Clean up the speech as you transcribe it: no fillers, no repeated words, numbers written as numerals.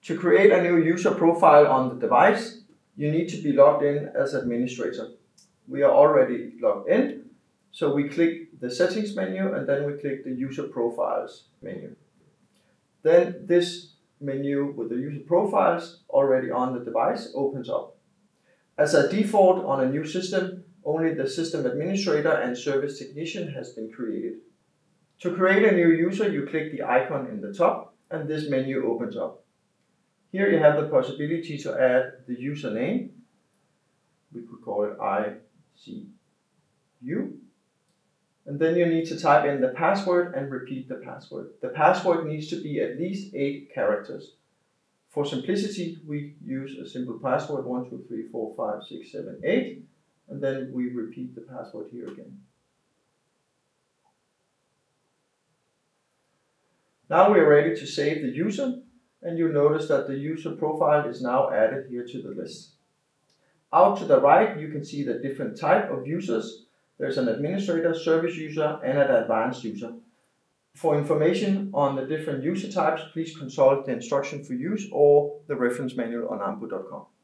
To create a new user profile on the device, you need to be logged in as administrator. We are already logged in, so we click the settings menu and then we click the user profiles menu. Then this menu with the user profiles already on the device opens up. As a default on a new system, only the system administrator and service technician has been created. To create a new user, you click the icon in the top and this menu opens up. Here you have the possibility to add the username. We could call it aView. And then you need to type in the password and repeat the password. The password needs to be at least 8 characters. For simplicity, we use a simple password 1, 2, 3, 4, 5, 6, 7, 8. And then we repeat the password here again. Now we are ready to save the user. And you notice that the user profile is now added here to the list. Out to the right, you can see the different type of users. There's an administrator, service user, and an advanced user. For information on the different user types, please consult the instruction for use or the reference manual on ambu.com.